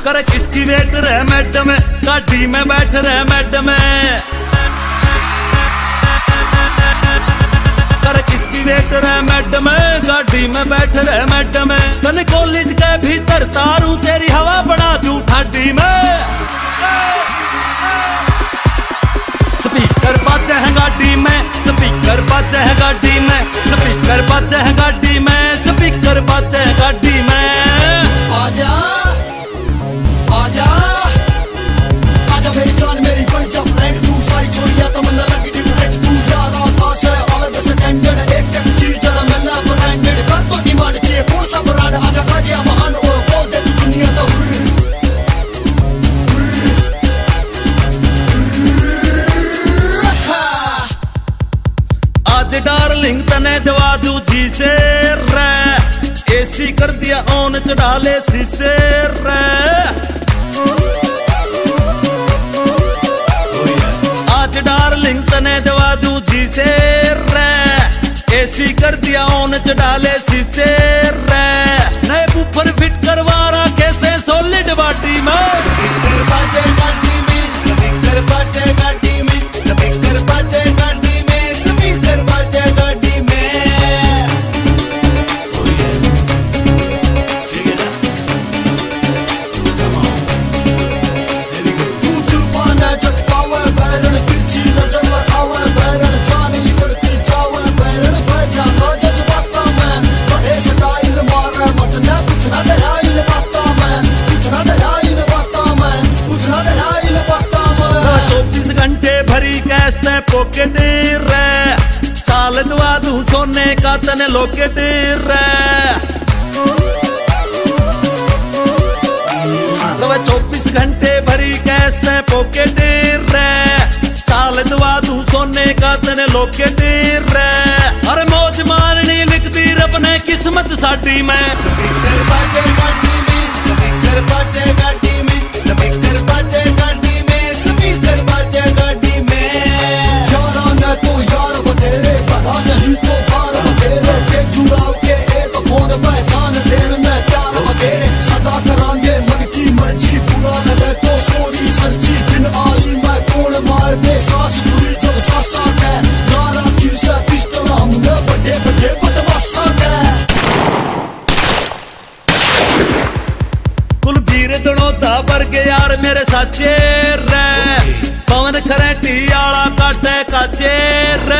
करे किसकी वेट रहे मैडम, गाड़ी में बैठ रहे मैडम, करे किसकी वेट रहे मैडम, गाड़ी में बैठ रहे मैडम। तने कॉलेज के भीतर तारू तेरी हवा बना दूं ठाडी में। स्पीकर बाजे हैं गाड़ी में, स्पीकर बाजे हैं गाड़ी में, स्पीकर बाजे हैं गाड़ी में, स्पीकर बाजे हैं गाड़ी में। आजा आजा आजा मेरी जान मेरी बड़ी जब फ्रेंड, तू सारी छोड़िया तमन्ना लगी डिफरेंट, तू यारा पास है ऑल ऑफ द स्टैंडर्ड, एक एक चीज जरा मिलना ब्रांडेड, कर तो डिमांड चाहिए कौन सा ब्रांड, आजा गाड़ियां महान और बोल दे तू दुनिया तो। आज डार्लिंग तने दवा दूं जी से रे, एसी कर दिया ऑन चढ़ा ले शीशे रे। आज डार्लिंग तने दवा दूं जी से रे, एसी कर दिया ऑन चढ़ा ले शीशे रे। नए बूफर फिट करवा रखे से सॉलिड बॉडी में, स्पीकर बाजे गाड़ी में, स्पीकर बाजे गाड़ी में, स्पीकर बाजे गाड़ी में, स्पीकर बाजे गाड़ी में। पॉकेट रे चाल दवा दूं सोने का तने लॉकेट रे, 24 घंटे भरी कैश ने पॉकेट रे, चाल दवा दूं सोने का तने लॉकेट रे। अरे मौज मारनी लिखती रब ने किस्मत साडी में, स्पीकर बाजे गाड़ी में, स्पीकर बाजे गाड़ी में, स्पीकर बाजे गाड़ी में, स्पीकर बाजे गाड़ी में। तो यार बतेरे पता नहीं तो बार बतेरे के चुराव के एक फोन पहचान देने में प्यार बतेरे, सदा करांगे मन की मर्जी, बुरा लगे तो सोरी सच्ची, दिन आई मैं कौन मार दे सांस जुड़ी जब सासा है, नारा किर से पिस्टल हमने बड़े बड़े बदमाशा है। कुलबीर दड़ोदा वर्गे यार मेरे साचे रे, पवन खरेटी आला काटे काचे रे।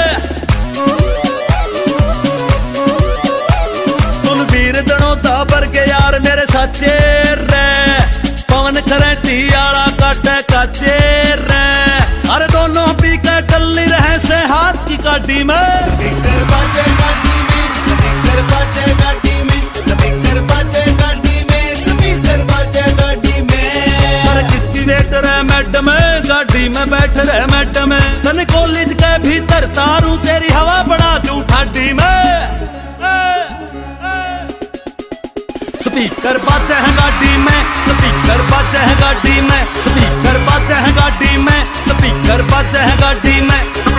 कुलबीर दड़ोदा वर्गे यार मेरे साचे रे, पवन खरेटी आला काटे काचे रे। अरे दोनों पी के टल्ली रहे से हाथ की काटी में, स्पीकर बाजे गाड़ी में, स्पीकर बाजे गाड़ी में, स्पीकर बाजे गाड़ी में, स्पीकर बाजे गाड़ी में। अरे किसकी वेट रहे मैडम, गाड़ी में बैठ रहे मैडम। तने कॉलेज के भीतर तारू तेरी हवा बना दूं ठाडी में। स्पीकर बाजे हैं गाड़ी में, स्पीकर बाजे हैं गाड़ी में, स्पीकर बाजे हैं गाड़ी में, स्पीकर बाजे हैं गाड़ी में।